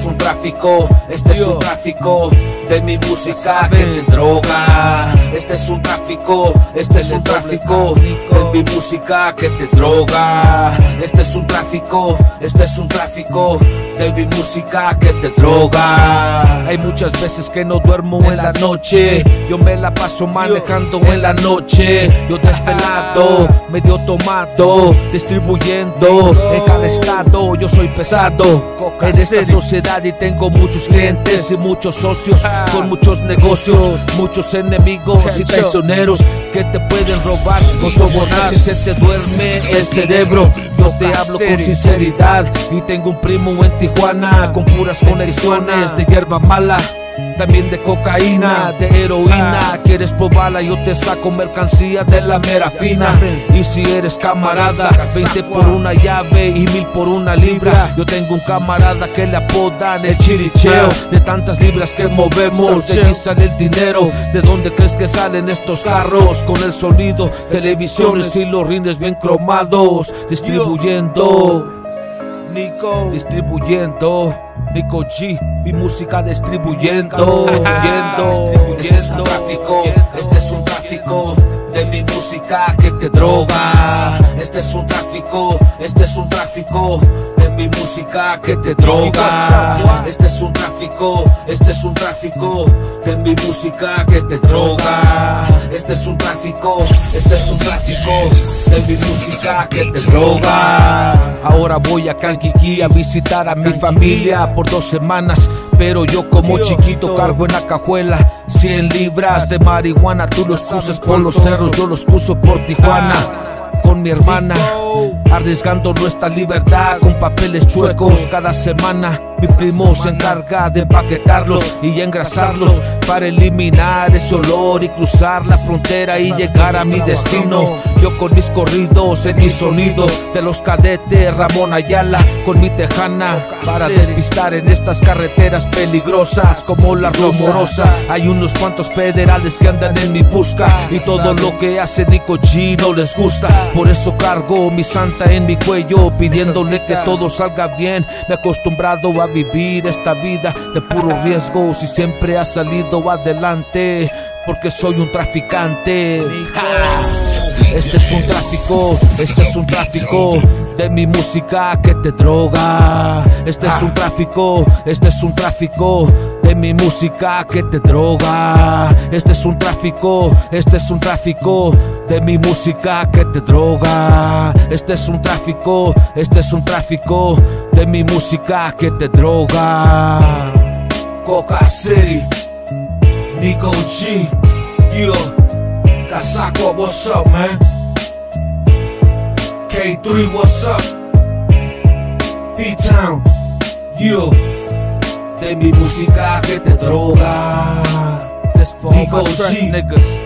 un tráfico, este es un tráfico de mi música que te droga. Este es un tráfico, este es un tráfico de mi música que te droga. Este es un tráfico, este es un tráfico de mi música que te droga. Hay muchas veces que no duermo en la noche, yo me la paso manejando en la noche. Yo desvelado, medio tomado, distribuyendo en cada estado. Yo soy pesado en esta sociedad y tengo muchos clientes y muchos socios con muchos negocios, muchos enemigos y traicioneros que te pueden robar o sobornar. Si se te duerme el cerebro, yo te hablo con sinceridad. Y tengo un primo en Tijuana con puras conexiones de hierba mala, también de cocaína, de heroína. ¿Quieres probarla? Yo te saco mercancía de la mera fina. Y si eres camarada, 20 por una llave y 1000 por una libra. Yo tengo un camarada que le apodan el chiricheo. De tantas libras que movemos, de aquí sale el dinero. ¿De dónde crees que salen estos carros? Con el sonido, televisiones y los rines bien cromados. Distribuyendo Nico G, mi música distribuyendo. Este es un tráfico, este es un tráfico de mi música que te droga. Este es un tráfico, este es un tráfico de mi música que te droga. Este es un tráfico, este es un tráfico de mi música que te droga. Este es un tráfico, este es un tráfico de mi música que te droga. Ahora voy a Kankakee a visitar a mi familia por 2 semanas, pero yo como chiquito cargo en la cajuela 100 libras de marihuana. Tú los usas por los cerros, yo los uso por Tijuana. Con mi hermana, arriesgando nuestra libertad con papeles chuecos. Cada semana mi primo se encarga de empaquetarlos y engrasarlos para eliminar ese olor y cruzar la frontera y llegar a mi destino. Yo con mis corridos en mi sonido de los cadetes Ramón Ayala, con mi tejana para despistar en estas carreteras peligrosas como la Rumorosa. Hay unos cuantos federales que andan en mi busca y todo lo que hace Nico G no les gusta. Por eso cargo mi santa en mi cuello, pidiéndole que todo salga bien. Me he acostumbrado a vivir esta vida de puro riesgo y siempre ha salido adelante porque soy un traficante. Este es un tráfico, este es un tráfico de mi música que te droga. Este es un tráfico, este es un tráfico de mi música que te droga. Este es un tráfico, este es un tráfico de mi música que te droga. Este es un tráfico, este es un tráfico de mi música que te droga. Coca City, Nico G, yo, Casaco, what's up, man? K3, what's up? P-Town, yo, de mi música que te droga. Nico G, niggas.